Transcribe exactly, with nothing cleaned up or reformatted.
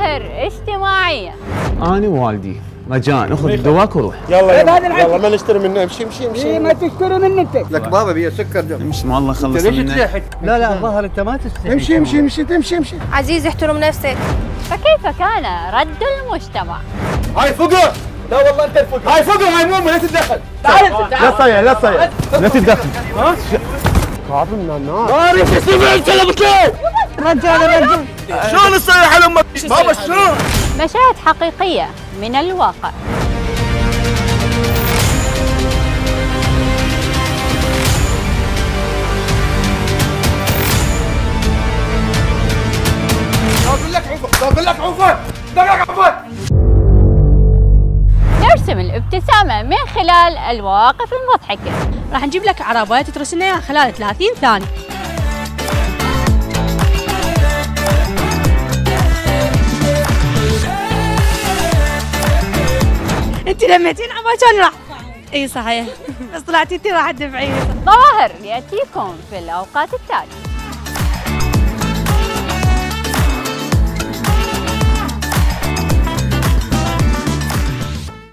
ظواهر اجتماعية. أنا ووالدي رجاء ناخذ دواك وروح. يلا يلا, يلا ما نشتري منه. امشي امشي امشي. ايه ما تشتري منه انت. لك بابا بيا سكر دم. امشي ما الله يخلص ليش منك. تلحق؟ لا لا الظاهر انت ما تستحي. امشي امشي امشي امشي امشي. عزيز احترم نفسك. فكيف كان رد المجتمع؟ هاي فقر. لا والله انت الفقر. هاي فقر هاي مو لا تتدخل. تعال لا تصيح لا تصيح لا تتدخل. ها؟ قابلنا النار. نار تسمع انت لا بتلاقي. رجال رجال. شلون تصيح على امك؟ بابا شلون؟ مشاهد حقيقية من الواقع. بقول لك عفوا بقول لك عفوا دقق عفوا. نرسم الابتسامة من خلال المواقف المضحكة. راح نجيب لك عربات ترسلنا اياها خلال ثلاثين ثانية. انت لميتين عباشاني راح. اي صحيح بس طلعتي انت راح تدفعيني. ظواهر يأتيكم في الأوقات التالية.